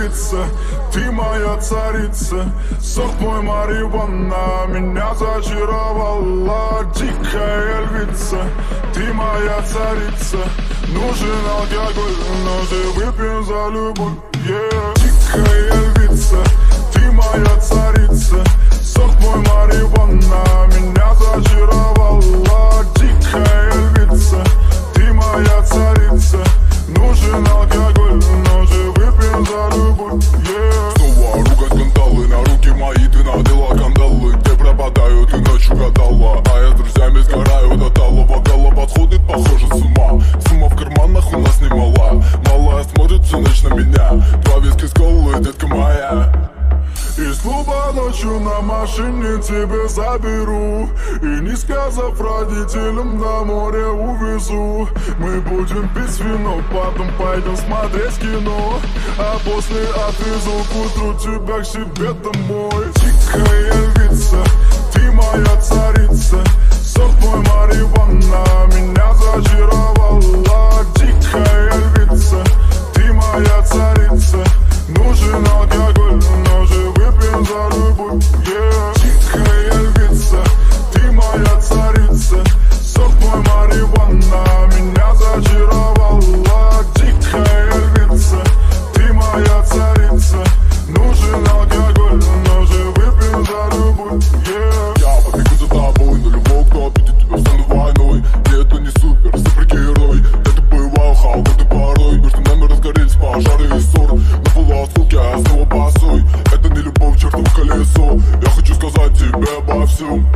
львица, ты моя царица. Сок мой марихуана меня зачаровала. Дикая львица, ты моя царица. Нужен алкоголь, но же выпьем за любовь, yeah. Дикая львица, ты моя царица. Сок мой марихуана меня зачаровала. Дикая львица, ты моя царица. Нужен алкоголь, но же выпьем за любовь, yeah. Снова ругать скандалы, на руки мои ты надела кандалы. Где пропадаю, ты ночью гадала, а я с друзьями сгораю до талого. Голова сходит, похоже, с ума. Сумма в карманах у нас немала. Малая смотрит всю ночь на меня. Два виски с колы, детка моя. Из клуба ночью на машине тебе заберу. И не сказав родителям, на море увезу. Мы будем пить вино, потом пойдем смотреть кино. А после отвезу к утру тебя к себе домой. Дикая львица, ты моя царица. Сок мой марихуана меня зачаровала. Дикая львица, ты моя царица. Нужен алкоголь, но же выпьем за любовь, yeah. Дикая львица, ты моя царица. Сок мой марихуана меня зачаровала. Дикая львица, ты моя царица. Нужен алкоголь, но же выпьем за любовь, yeah. Я побегу за тобой, но любого, кто обидит тебя, стану войной. И это не супер, супергерой. Это боевая халка, ты порой. Между нами разгорелись пожары и ссоры. На полуосколке, а снова босой. Это не любовь, чертово колесо. Я хочу сказать тебе обо всем.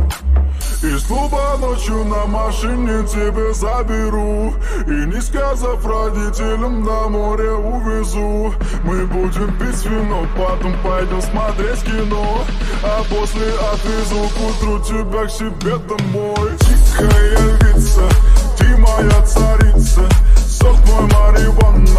Из клуба ночью на машине тебе заберу. И не сказав родителям, на море увезу. Мы будем пить вино, потом пойдем смотреть кино. А после отвезу к утру тебя к себе домой. Дикая львица, ты моя царица. Сок мой марихуана